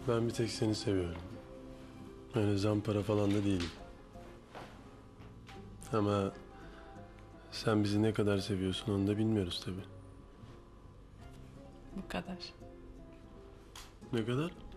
Ben bir tek seni seviyorum. Öyle zampara falan da değilim. Ama sen bizi ne kadar seviyorsun onu da bilmiyoruz tabii. Bu kadar. Ne kadar?